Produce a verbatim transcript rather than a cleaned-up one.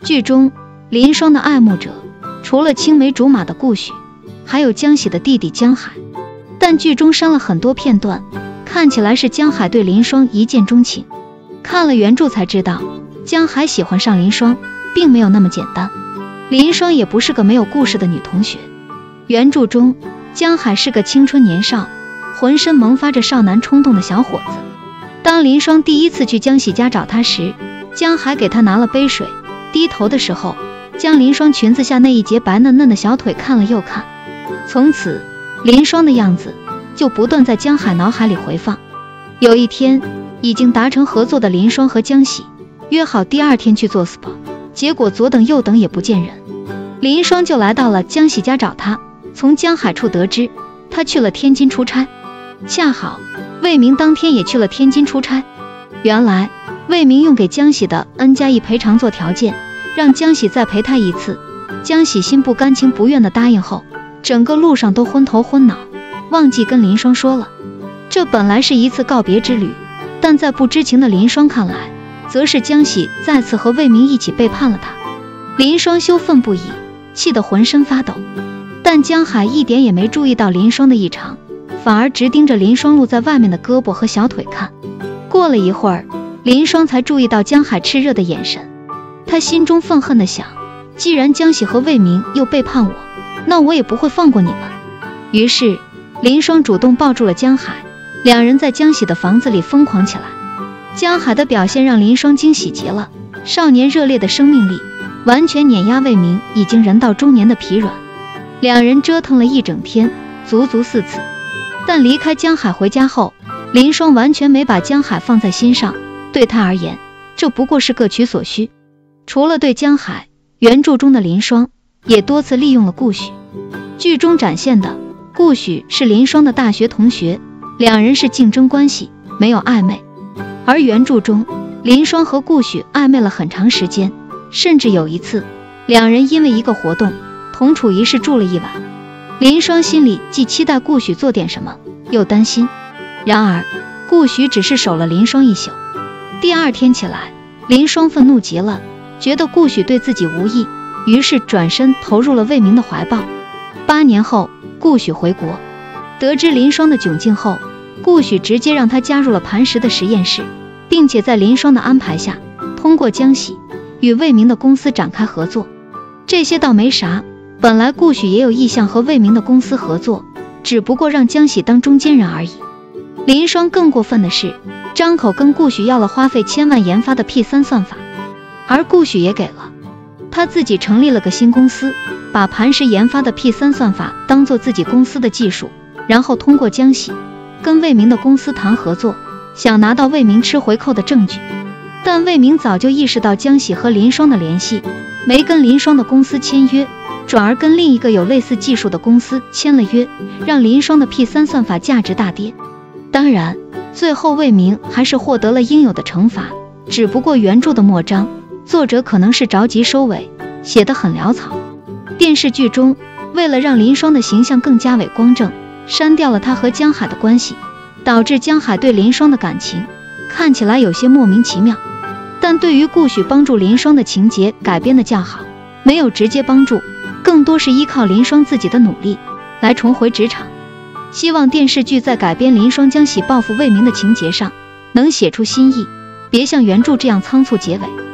剧中林霜的爱慕者除了青梅竹马的顾许，还有江喜的弟弟江海，但剧中删了很多片段，看起来是江海对林霜一见钟情。看了原著才知道，江海喜欢上林霜并没有那么简单，林霜也不是个没有故事的女同学。原著中江海是个青春年少，浑身萌发着少男冲动的小伙子。当林霜第一次去江喜家找他时，江海给他拿了杯水，低头的时候将林霜裙子下那一截白嫩嫩的小腿看了又看，从此林霜的样子就不断在江海脑海里回放。有一天，已经达成合作的林霜和江喜约好第二天去做 S P A， 结果左等右等也不见人，林霜就来到了江喜家找他。从江海处得知他去了天津出差，恰好魏明当天也去了天津出差。原来魏明用给江喜的 N 加一赔偿做条件，让江喜再陪他一次。江喜心不甘情不愿的答应后，整个路上都昏头昏脑，忘记跟林霜说了。这本来是一次告别之旅，但在不知情的林霜看来，则是江喜再次和魏明一起背叛了他。林霜羞愤不已，气得浑身发抖。但江海一点也没注意到林霜的异常，反而直盯着林霜露在外面的胳膊和小腿看。过了一会儿，林霜才注意到江海炽热的眼神，他心中愤恨地想，既然江喜和魏明又背叛我，那我也不会放过你们。于是林霜主动抱住了江海，两人在江喜的房子里疯狂起来。江海的表现让林霜惊喜极了，少年热烈的生命力完全碾压魏明已经人到中年的疲软。两人折腾了一整天，足足四次。但离开江海回家后，林霜完全没把江海放在心上，对他而言，这不过是各取所需。除了对江海，原著中的林霜也多次利用了顾许。剧中展现的顾许是林霜的大学同学，两人是竞争关系，没有暧昧。而原著中林霜和顾许暧昧了很长时间，甚至有一次两人因为一个活动同处一室住了一晚。林霜心里既期待顾许做点什么，又担心。然而顾许只是守了林霜一宿。第二天起来，林霜愤怒极了，觉得顾许对自己无益，于是转身投入了魏明的怀抱。八年后，顾许回国，得知林霜的窘境后，顾许直接让他加入了磐石的实验室，并且在林霜的安排下，通过江喜与魏明的公司展开合作。这些倒没啥，本来顾许也有意向和魏明的公司合作，只不过让江喜当中间人而已。林霜更过分的是，张口跟顾许要了花费千万研发的 P 三 算法，而顾许也给了。他自己成立了个新公司，把磐石研发的 P 三 算法当做自己公司的技术，然后通过江喜跟魏明的公司谈合作，想拿到魏明吃回扣的证据。但魏明早就意识到江喜和林霜的联系，没跟林霜的公司签约，转而跟另一个有类似技术的公司签了约，让林霜的 P 三 算法价值大跌。当然最后魏明还是获得了应有的惩罚，只不过原著的末章作者可能是着急收尾，写得很潦草。电视剧中为了让林霜的形象更加伟光正，删掉了他和江海的关系，导致江海对林霜的感情看起来有些莫名其妙。但对于顾许帮助林霜的情节改编的较好，没有直接帮助，更多是依靠林霜自己的努力来重回职场。希望电视剧在改编林霜江喜报复魏明的情节上能写出新意，别像原著这样仓促结尾。